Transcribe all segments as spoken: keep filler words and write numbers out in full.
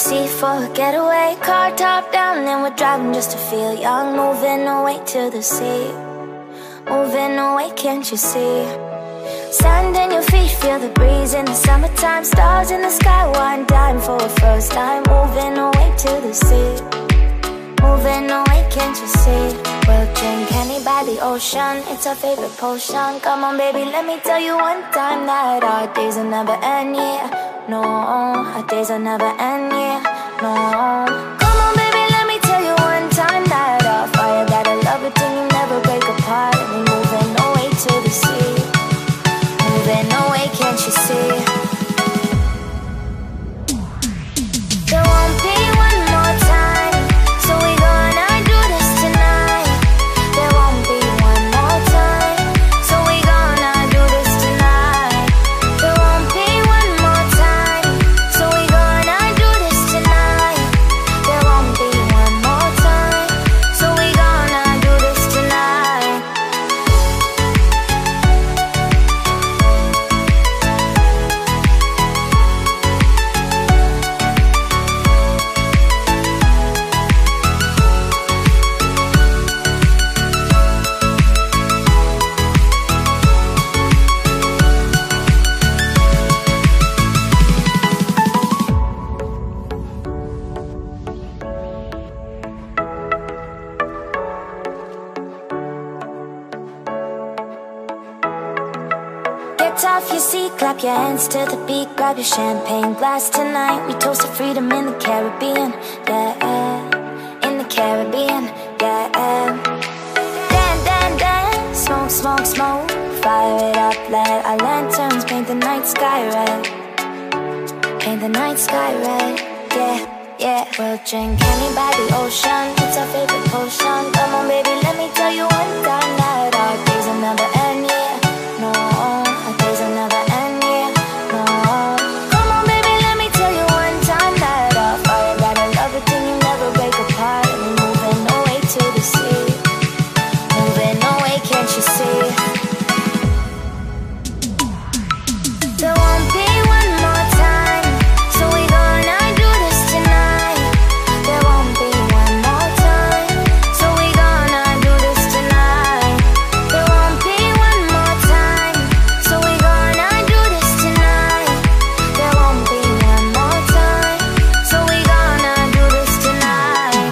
sea for a getaway. Car top down and we're driving just to feel young. Moving away to the sea, moving away, can't you see? Sand in your feet, feel the breeze in the summertime. Stars in the sky, one dime for a first time. Moving away to the sea, moving away, can't you see? We'll drink honey by the ocean, it's our favorite potion. Come on baby, let me tell you one time that our days will never end, yeah. No, our days will never end, yeah. No. Come on baby, let me tell you one time that our fire got a love it till you never break apart. And we're moving away to the sea, moving away, can't you see? There won't be one more time, so we gonna do this tonight. There won't be one more time, so we gonna do this tonight. There won't be one more time, so we gonna do this tonight. There won't be one more time, so we gonna do this tonight. Get off your seat, clap your hands to the beat. Grab your champagne glass tonight. We toast to freedom in the Caribbean, yeah. In the Caribbean, yeah. Dan, dan, dan, smoke, smoke, smoke. Fire it up, let our lanterns paint the night sky red. Paint the night sky red, yeah, yeah. We'll drink honey by the ocean, it's our favorite potion. Come on baby, let me tell you one time that our days will never end, yeah. No, our days will never end, yeah. No. Come on baby, let me tell you one time that our fire got a love it till you never break apart. And we're moving away to the sea, moving away, can't you see? There won't be one more time, so we gonna do this tonight. There won't be one more time, so we gonna do this tonight. There won't be one more time, so we gonna do this tonight. There won't be one more time, so we gonna do this tonight.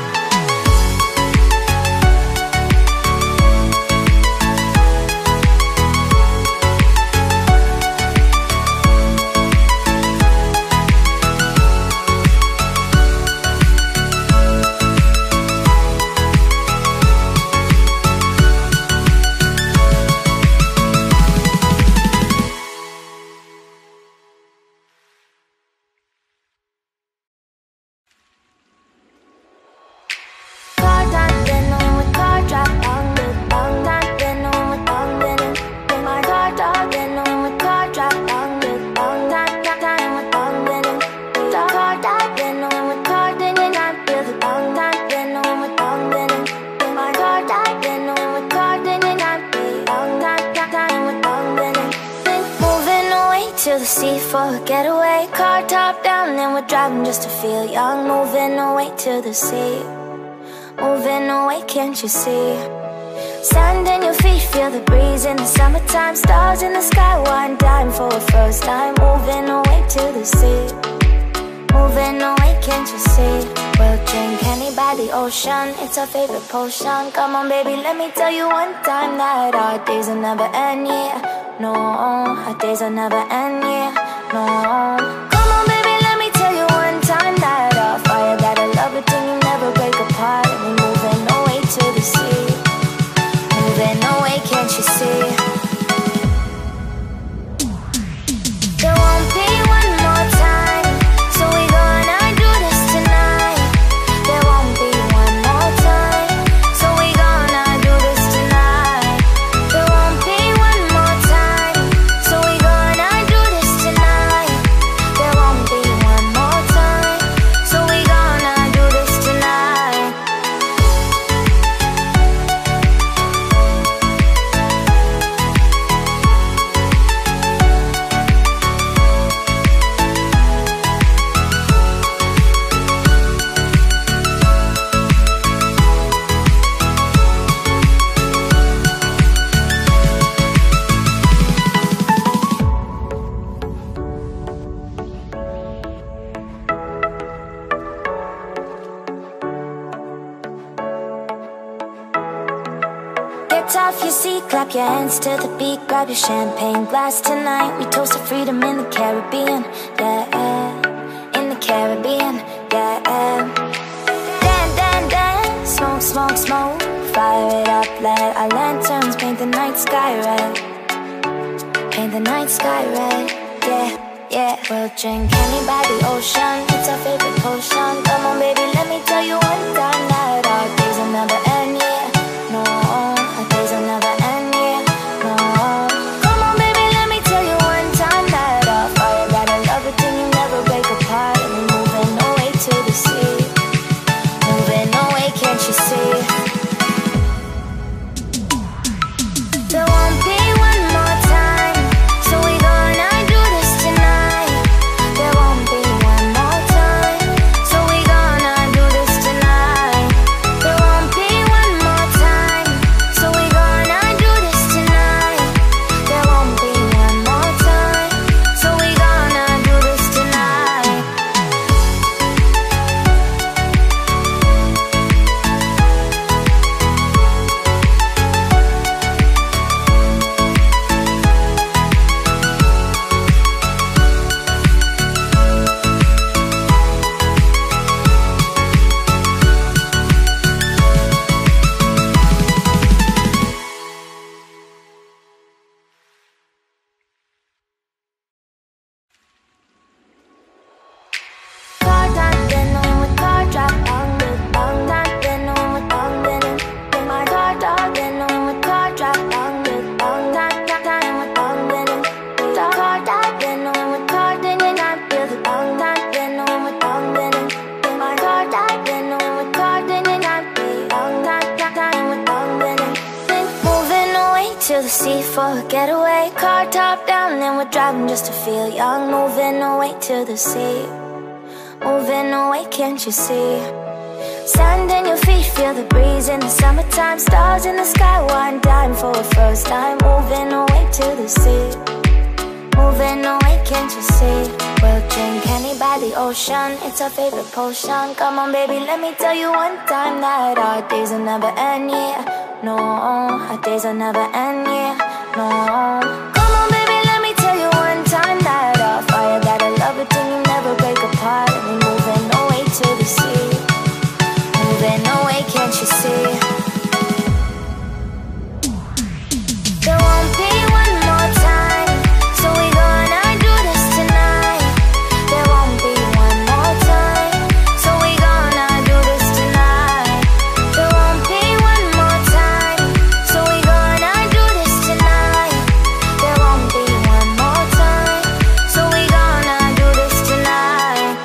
Car top, then on with car drop, bang, bang, bang, then on with bang, then in my car top, then on with car drop, bang, bang, bang, bang, with bang, then in car top, then on with car, then in I feel the bang, bang, then on with bang, then in my car top, then on with car, then in I feel bang, bang, bang, with bang, then in moving away to the sea for a getaway. Car top down and we're driving just to feel young. Moving away to the sea, moving away, can't you see? Sand in your feet, feel the breeze in the summertime. Stars in the sky, one dime for a first time. Moving away to the sea, moving away, can't you see? We'll drink honey by the ocean, it's our favorite potion. Come on baby, let me tell you one time that our days will never end, yeah. No, our days will never end, yeah. No. Come on baby, let me tell you one time that our fire got a love it till you never break apart. And we're moving away to the sea, moving away, can't you see? There won't be one more time, so we gonna do this tonight. There won't be one more time, so we gonna do this tonight. There won't be one more time, so we gonna do this tonight. Get off your seat, clap your hands to the beat, grab your champagne glass tonight. We toast to freedom in the Caribbean, yeah, in the Caribbean, yeah. Dan, dan, dan, smoke, smoke, smoke, fire it up, let our lanterns paint the night sky red, paint the night sky red, yeah. Yeah, we'll drink honey by the ocean. It's our favorite potion. Come on, baby, let me tell you one time that our days will never end, yeah. No, our days will never end, yeah. No. Come on, baby, let me tell you one time that our fire got a love it till you never break apart. And we're moving away to the sea, moving away, can't you see? There won't be one more time, so we gonna do this tonight. There won't be one more time, so we gonna do this tonight. There won't be one more time, so we gonna do this tonight. There won't be one more time, so we gonna do this tonight. Car time, been on with car drop, long with long time, been on with long been in my car dog, been on with car drop, long with long time, time, time with long been in car dog, been on with car, then you not feel the long time, been on with long been in my car dog, been on with car, then you not feel long time, time, time with long been in. Been moving away to the sea for a getaway, car top down, and we're driving just to feel young, moving away to the sea. Moving away, can't you see? Sand in your feet, feel the breeze in the summertime. Stars in the sky, one time for a first time. Moving away to the sea, moving away, can't you see? We'll drink honey by the ocean, it's our favorite potion. Come on, baby, let me tell you one time that our days will never end, yeah. No, our days will never end, yeah. No. Come on, baby, let me tell you one time that our fire got a love it till you never break apart. And we're moving away to the sea, moving away, can't you see? There won't be one more time, so we gonna do this tonight. There won't be one more time, so we gonna do this tonight. There won't be one more time, so we gonna do this tonight. There won't be one more time, so we gonna do this tonight.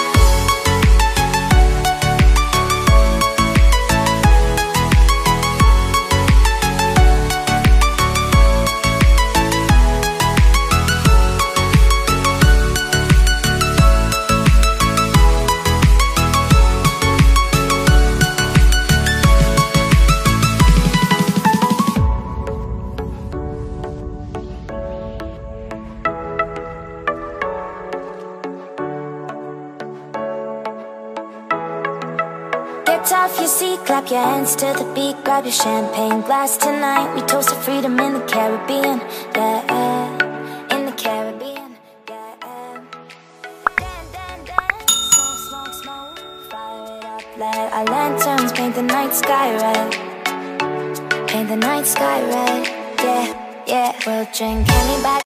Get off your seat, clap your hands to the beat, grab your champagne glass tonight. We toast to freedom in the Caribbean, yeah, in the Caribbean, yeah. Dan, dan, dan, smoke, smoke, smoke, fire it up, let our lanterns paint the night sky red, paint the night sky red, yeah, yeah. We'll drink honey by